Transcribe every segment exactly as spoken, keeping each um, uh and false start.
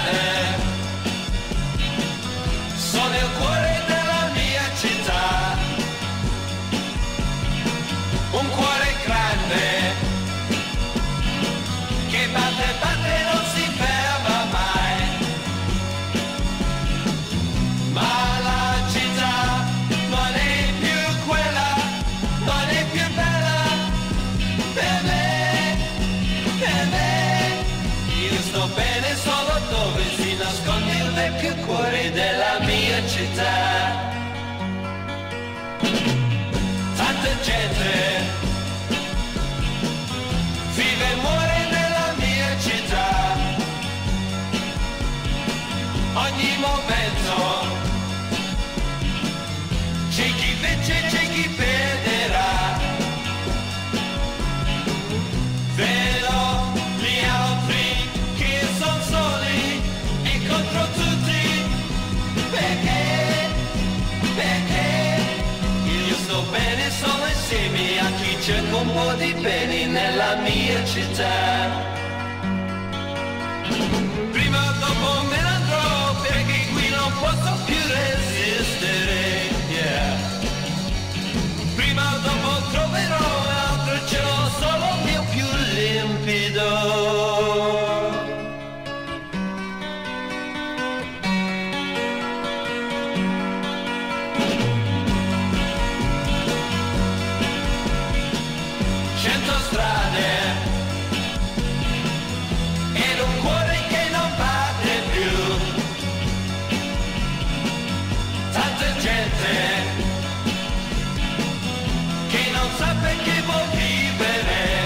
grande, sono il cuore della mia città, un cuore grande che batte, batte e non si ferma mai, ma la città non è più quella, non è più bella per me, per me. Io sto bene solo dove si nasconde il vecchio cuore della mia città. Tanta gente vive e muore nella mia città, ogni momento c'è chi vince, c'è chi perderà. Vedo gli altri che sono soli e contro tutti, perché, perché io sto bene solo insieme a chi cerca un po' di bene nella mia città. Prima o dopo me ne andrò perché qui non posso più resistere, yeah. Prima o dopo troverò un altro cielo, solo mio più limpido. Cento strade ed un cuore che non batte più, tanta gente che non sa perché vuol vivere,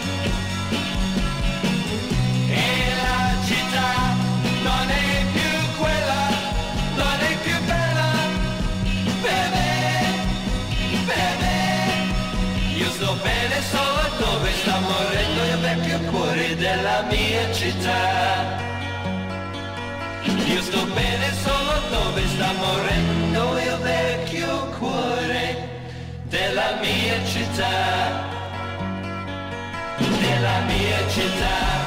e la città non è più quella, non è più bella per me, per me. Io sto bene solo dove sta morendo il vecchio cuore della mia città. Io sto bene solo dove sta morendo il vecchio cuore della mia città, della mia città.